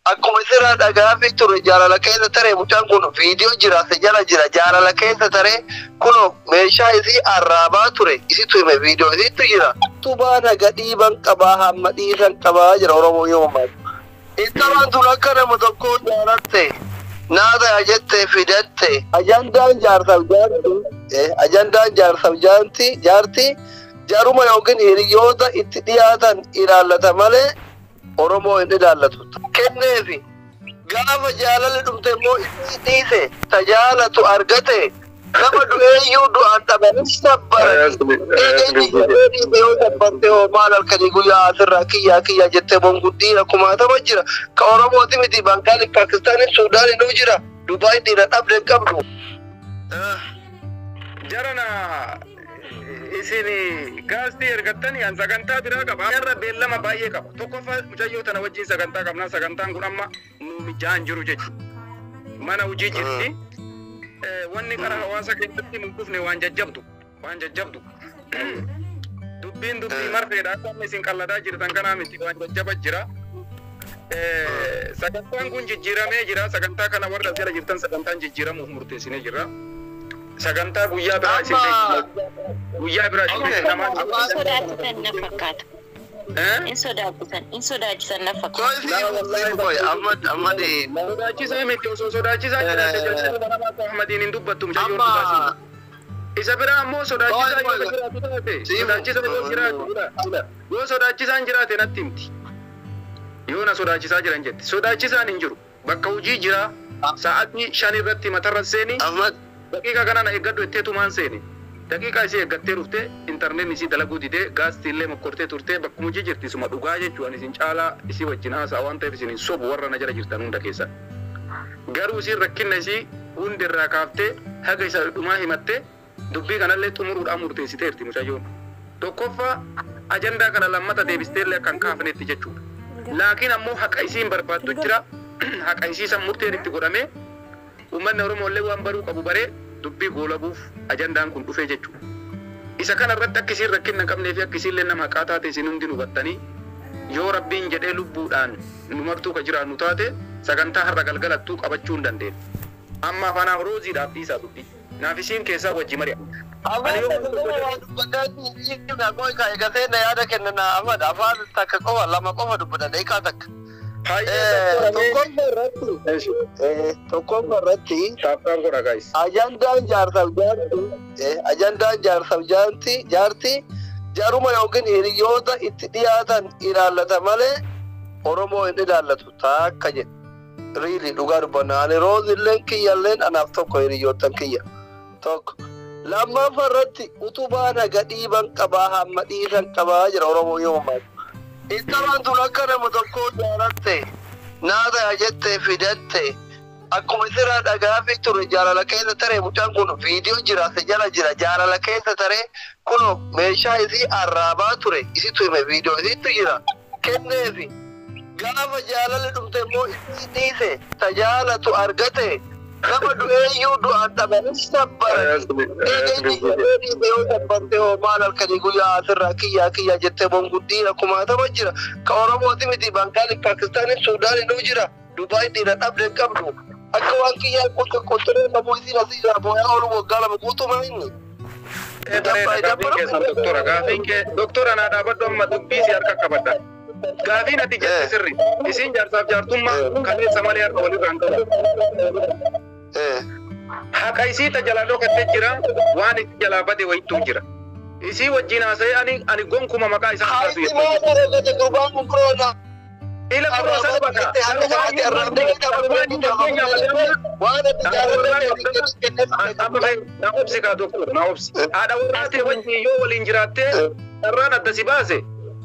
akkuma sirraa dhagaa fi ture jaalala keessa taree mucaan kun viidiyoo jira jala jira jaalala keessa taree kun meeshaa isii arraabaa ture isitu hime viidiyoo isitu jira tubaa naga dhiiban qabaa hamma dhiisan qabaa jira Oromoo yoo maatu ittabaan tun akka nama tokko jaalatte naada jette fidatte ajandaan jaarsaaf jaarti jaaruma yookiin hiriyoota itti dhiyaatan ilaallata malee Oromoo hin ilaallatu. Kenneefi gaafa jaalalli dhumte immoo itti dhiise tajaalatu argate nama du'eeyyuu du'aan dhabanii sabbarani. Yoo sabbarte hoo maal halkanii guyyaa asirraa kiyyaa jettee bonguddiina kumaatama jira. Ka Oromooti miti Bangaali, Paakistaanin, Suudaanin nu jira. Dubaay dhiira dhabde hin qabdu. Jarana isini gaasti ergattani an sagantaa biraa qaba irra beellama baay'ee qaba tokkoffaa mucayyoo tana wajjin sagantaa qabna sagantaan kun amma nu mijaan jiru jechuudha mana hojii jirti wanni qara hawaasa keessatti nu dhufne waan jajjabdu dubbii marfeedha akka isin qalladaa jirtan kanaa miti waan jajjaba jira sagantaan kun jijjiiramee jira sagantaa kana warra jala jirtan sagantaan jijjiiramuuf murteessinee jira sagantaa guyyaa biraa isin nama sodaatan na fakkaata. In sodaachisan na fakkaata. Amadi sodaachisaa miti osoo sodaachisaa jiraate Ahmadiin hin dubbattu mucayyoo dhugaasi. Isa biraa ammoo sodaachisaa yoo jiraate yoo sodaachisaan jiraate natti himti. Yoo na sodaachisaa jiran jetti sodaachisaan hin jiru bakka hojii jira sa'aatii 5 irratti matarra seeni. Daqiiqa kana na eeggadhu ettee tumaan seeni. Daqiiqa isii eeggattee dhuftee intarneetni isii dalaguu didee gaastii illee mokkortee turtee bakkuma hojii jirti suma dhugaa jechuun isin caalaa isii wajjin haasa'a waan ta'eef isin sobu warra na jala jirtan hunda keessa. Garuu isiin rakkinna isii hundi irraa kaaftee haga isa dhumaa himattee dubbii kanallee xumuruudhaan murteessiteerti mucayyoon. Tokkoffaa ajandaa kana lammata deebisteellee akka hin kaafnetti jechuudha. Laakiin ammoo haqa isiin barbaaddu jira haqa isii san murteen itti godhamee ummanni Oromoo illee waan baruu qabu baree dubbii goolabuuf ajandaan kun dhufee jechuudha. Isa kana irratti akka isiin rakkinna qabnee fi akka isiin illee nama haqaa taate isin hundi nu hubattanii yoo rabbiin jedhee lubbuudhaan nu martuu ka jiraannu taate sagantaa har'a galgalattuu qabachuu hin dandeenye. Amma afaanaaf rooziidhaaf dhiisaa dubbii. Naaf isiin keessaa wajji mari'a. yaada kennana Ahmad afaan takka qofa lama qofa dubbata deeqaa takka. Tokkoffaa irratti ajandaan jaarsaaf jaarti jaaruma yookiin hiriyoota itti dhiyaatan ilaallata malee Oromoo hin ilaallatu takka jedhe riili dhugaa dubbanna ani roozilleen kiyyalleen anaaf tokko hiriyoottan kiyya tokko lammaffaa irratti utubaa naga dhiiban qabaa hamma dhiisan qabaa jira Oromoo yoo maatu. Ittabaan tun akka nama tokko jaalatte naada jette fidatte akkuma sirraa dhagaa fi ture jaalala keessa taree mucaan kun viidiyoo jira jala jira jaalala keessa taree kun meeshaa isii arraabaa ture isitu hime viidiyoo isitu jira kenneefi gaafa jaalalli dhumte immoo isii dhiise tajaalatu argate nama du'eeyyuu du'aan dhabanii sabbarani. Yoo sabbarte hoo maal halkanii guyyaa asirraa kiyyaa jettee bonguddiina kumaatama jira. Ka Oromooti miti Bangaali, Paakistaanin, Suudaanin nu jira. Dubaay dhiira dhabde hin qabdu. Akka waan kiyyaa qottoree qabuu isiin asii jira booyaa oolu waggaa lama guutumaa inni. Doktora naa dhaabadhu amma dubbii si harka qabadha. Gaafiin ati jette sirri isiin jaarsaaf jaartummaa kaleessa malee harka walirraan qabu. Haqa isii tajaajila dhokattee jira waan itti jalaa bade wayittuu jira. Isii wajjin haasa'ee ani gonkuma maqaa isaa kaasu ila kuroosa bakka na obsi kaa doktor na obsi haadha warraatee wajjin yoo waliin jiraattee irraan adda si baase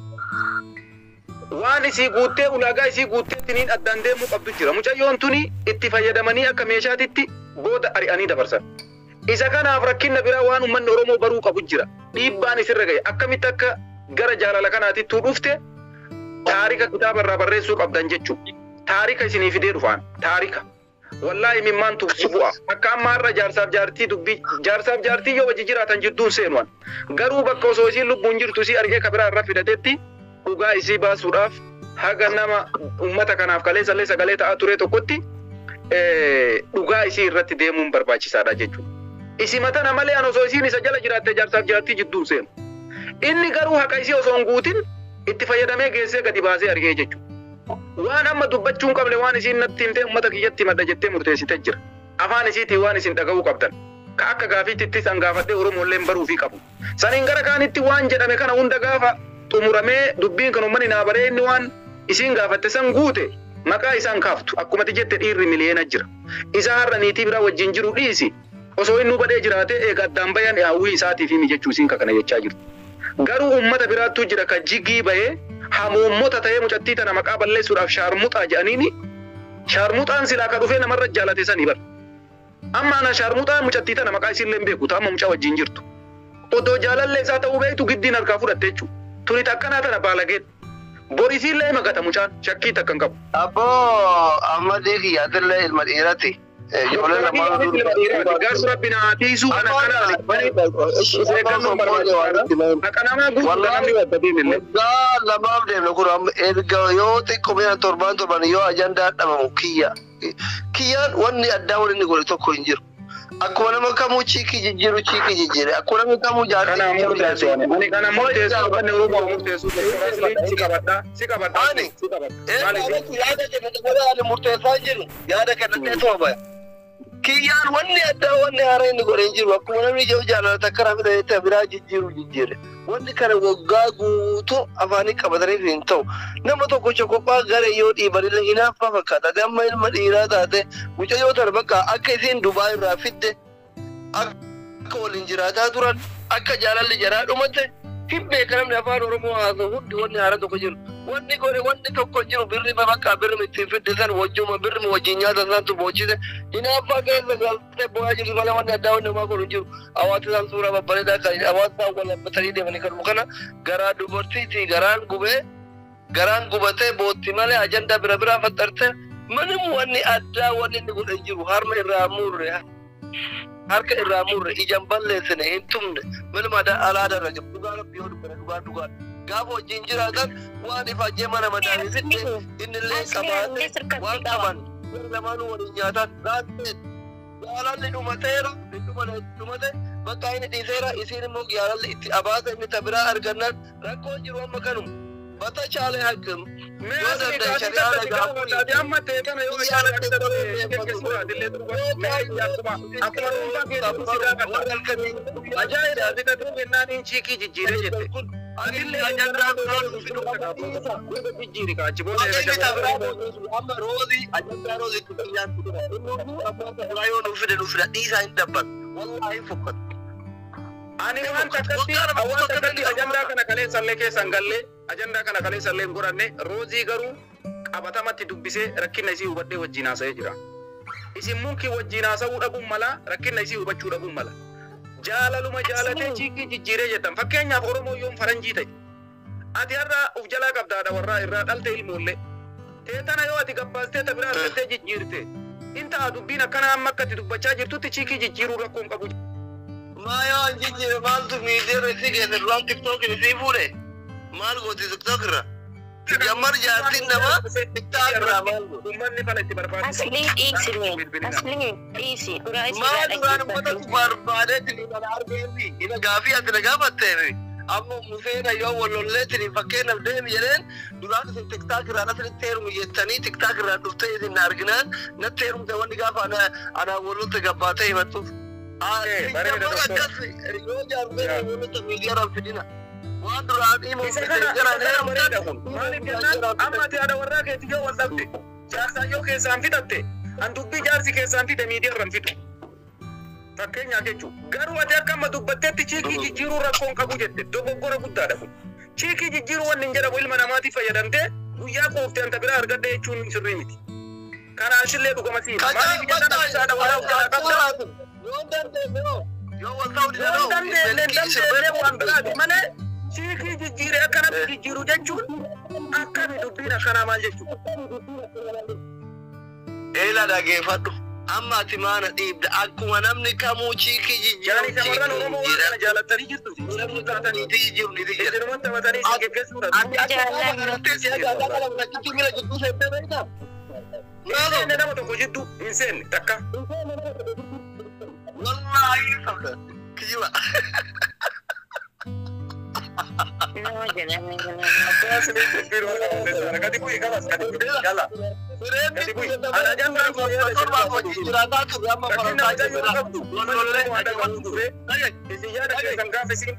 waan isii guuttee ulaagaa isii guutteettiniin addaan deemuu qabdu jira. Mucayyoon tuni itti fayyadamanii akka meeshaatitti booda ari'anii dabarsan. Isa kanaaf rakkinna biraa waan uummanni Oromoo baruu qabu jira. Dhiibbaan isirra gahe akkamitti akka gara jaalala kanaatittuu dhufte taarika kitaaba irraa barreessuu qabdan jechuudha. Taarika isinii fidee dhufaan taarika. Wallaahi mimmaan tufsi bu'a. Akka amma har'a jaarsaaf jaartii yoo wajji jiraatan jidduun seenuwan. Garuu bakka osoo isiin lubbuun jirtu isii argee kabiraa irra fidatetti dhugaa isii baasuudhaaf haga nama ummata kanaaf kaleessallee sagalee ta'aa ture tokkotti dhugaa isii irratti deemuun barbaachisaadha jechuudha. Isi matana malee an osoo isiin isa jala jiraatte jaarsaaf jaartii jidduu seenu. Inni garuu haqa isii osoo hin guutin itti fayyadamee geessee gadi baasee argee jechuudha. Waan amma dubbachuun qabne waan isiin natti himtee ummata kiyyatti madda jettee murteessitee jira. Afaan isiitiin waan isin dhaga'uu qabdan. Ka akka gaafiitti san gaafadhee Oromolleen baruufii qabu. Saniin gara kaanitti waan jedhame kana hunda gaafa xumuramee dubbiin kan uummanni naa baree inni waan isiin gaafatte san guute maqaa isaan kaaftu akkuma jette dhiirri miliyeena jira. Isa har'a niitii biraa wajjin jiru dhiisi. Osoo inni badee jiraate eega addaan bayan hawwii isaatiif himi jechuu isiin kana jechaa jirtu. Garuu uummata biraattuu jira ka jigii bahee hamuummota ta'ee mucattii tana maqaa balleessuudhaaf shaarmuxaa jedhaniini shaarmuxaan silaa ka dhufee namarra jaalate sanii bara. Amma ana shaarmuxaa mucattii tana maqaa isiillee beeku taama mucaa wajjin jirtu. Odoo jaalallee isaa ta'uu beektu giddiin harkaa fudhatte jechuudha. Tuni takkanaa tana baalagee borisiillee magata mucaan shakkii takka hin qabu. Abboo amma deegi yaadirlee ilma dhiirati. Ijoollee lamaan Gaas rabbi naa tiisuu kana waggaa lamaaf deemne kun erga yoo xiqqoo torban yoo ajandaa dhabamu kiyya. Kiyyaan wanni addaa waliin godhe tokko hin jiru. Akkuma nama kamuu ciikii jijjiire akkuma nama kamuu jaartii. Kana murteessuu kan Oromoo murteessuu si qabadhaa. Yaada kenna murteessaa jiru yaada kenna teessuma baya. Kiyyaan wanni addaa wanni haaraa inni godhe hin jiru akkuma namni ijoo jaalata karaa fidanii biraa jijjiire. Wanni kana waggaa guutuu afaanii qabataniif hin ta'u. Nama tokko kophaa garee yoo dhiibanillee hinaaffaa fakkaata. Amma ilma dhiiraa taate mucayyoo tana bakka akka isiin Dubaay irraa fidde akka waliin jiraataa turan akka jaalalli jaraa dhumatte hin beeka namni afaan Oromoo haasa'u hundi wanni haaraa tokko jiru. Wanni godhe wanni tokko jiru birri bakka birri ittiin fidde san wajjuma birri wajjin nyaata santu bochise hinaaffaa keessa galtee bo'aa jirtu malee wanni addaa wanni homaa godhu jiru. Hawaasa isaan suuraa babbareedaa kan hawaasa isaan wal hammatanii deemanii kan kana garaa dubartiiti garaan gubatee bootti malee ajandaa bira biraa faxxarte manum wanni addaa wanni inni godhe jiru harka irraa murre ijaan balleessine hin tumne manum alaada irra jiru dhugaa rabbii yoo dubbate dhugaa gaafa wajjin jiraatan waan ifaajee mana madaanii fitte innillee qabaate waan qaban lamaanuu waliin nyaataan raatteet jaalalli dhumateera dhumate bakka inni dhiiseera isiin immoo jaalalli itti abaasa inni tabiraa argannaan rakkoo jiru amma kanuma bata chaalee hakkam yoo danda'e shari'aa gaafuu amma ta'e kana yoo yaada keessaa dillee akkuma ajaa'iba asita tuufinnaan hin ciikii jijjiiree jette adillee ajandaa jijjiiri kaachi amma roozii ajandaa roozii tuufinnaan amma yoo nuufida dhiisaa hin dabban wallaahi fokkatu. Ani waan takkatti ajandaa kana kaleessallee keessan gallee ajandaa kana kaleessallee hin goranne roozii garuu qabatamatti dubbisee rakkina isii hubadhee wajjin haasa'ee jira. Isin munkii wajjin haasa'uu dhabuun mala rakkina isii hubachuu dhabuun mala. Jaalaluma jaalatee ciikii jijjiiree jettan fakkeenyaaf Oromoo yoon faranjii ta'e. Ati har'a uf jalaa qabdaadha warraa irraa dhalte ilmoollee. Teetana yoo ati gabbaastee tabiraa argattee jijjiirte. Inta dubbiin akkana amma akkatti dubbachaa jirtutti ciikii jijjiiruu rakkoon qabu. Maya jijjiire maaltu miidiyaa isii keessa duraan tiktookii isii fuudhe maal gooti tiktookirra jammar jaartiin nama tiktookirra uummanni fala itti barbaadu. Asliin dhiisi maal duraan uummatatu barbaadee tiliidhaan argeefi ina gaafii ati na gaafatteefi amma museena yoo wallolleetiin fakkeenyaaf deemi jedheen duraan isin tiktookirraan asinitti heerumu jettanii tiktookirraan dhuftee isin na arginaan natti heerumte wanni gaafa anaa wallolta gabbaatee himattuuf. Yoo jaarmee wallolta miidiyaadhaan fidina. Waan duraanii amma ati haadha warraa keetti yoo wal dhabde jaarsaan yoo keessaan fixatte an dubbii jaarsi keessaan fide miidiyaarraan fidu. Fakkeenyaaf jechuun garuu ati akka amma dubbatteetti ciikii jijjiiruu rakkoon qabu jette dogoggora guddaadha kun. Ciikii jijjiiruu wanni hin jedhamu ilma namaatiif fayyadamtee guyyaa quuftee anta biraa argadde jechuun sirrii miti. Kanaan sillee dhugama siima. Maaliif jedhan haadha warraa jalaa qabda? yoo dandeellee waan biraati malee ciikii jijjiiree akkanatti jijjiiru jechuun akkami dubbiin akkanaa maal jechuudha. Eela dhageeffadhu amma timaana dhiibda akkuma namni kamuu chiikii Yani jijjiiru shamarran Oromoo waan kana jaalatanii jirtu. Namni taatanii jijjiiru ni jira. ejjirumatti taphatanii si geggeessuudha. Hin seenne nama tokko jidduu hin seenne takka. Wallahi kijiba. Akkasuma jibbiiruu kana gadi bu'ii kanas gadi bu'ii jala. Gadi bu'ii. Ana jannaa koo yaada isin yaada keessan gaafa isin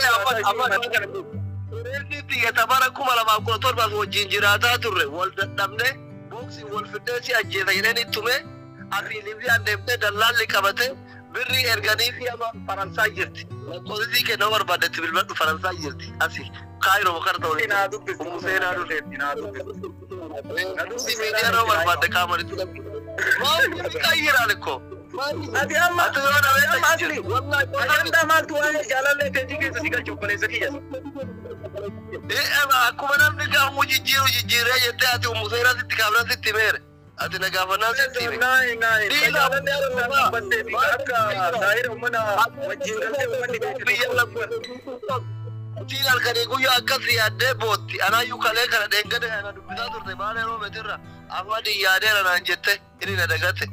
tabara kuma lama kudha torbas wajjin jiraataa turre wal dadhabne boksii wal fidee si ajjeesa jedheen ittume asii Liibiyaan deemtee dallaalli qabate birrii erganii fi ama Faransaa jirti. Lakkoofsii kenna barbaadetti bilbadhu Faransaa jirti. Asii Kaayiroo bakka ta'u. Inaa dubbisu. Museenaa dhufe. Inaa dubbisu. Si miidiyaa nama barbaadde kaamaritti. Maal qayyiraan ko. Ati amma asli. Ajandaa maaltu waa'ee jaalallee teetii keessa si galchu obboleessa kiyya. Akkuma namni gaamuu jijjiiree jettee ati Museenaa sitti kaamera sitti meere. Ati na gaafannaa sitti hime. Jaalallee argaa battee fi akka saayira ummana wajjin galtee ummanni beeku. Tiin halkanii guyyaa akkasii yaaddee bootti anaayyuu kalee kana dheengade ana dubbisaa turte maal yeroo meetirra afadii yaadeera naan jette inni na dagate.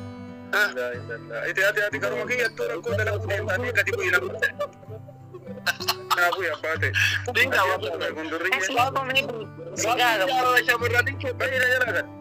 Ati karuma kiyyattuu rakkoo dalaguu deemtanii gadi bu'ii nama ta'e. Naa bu'ii abbaa ta'e. Dingaa waan Gundurri. Asli komedi. Sigaga. Shamarranii baay'ee jala gad.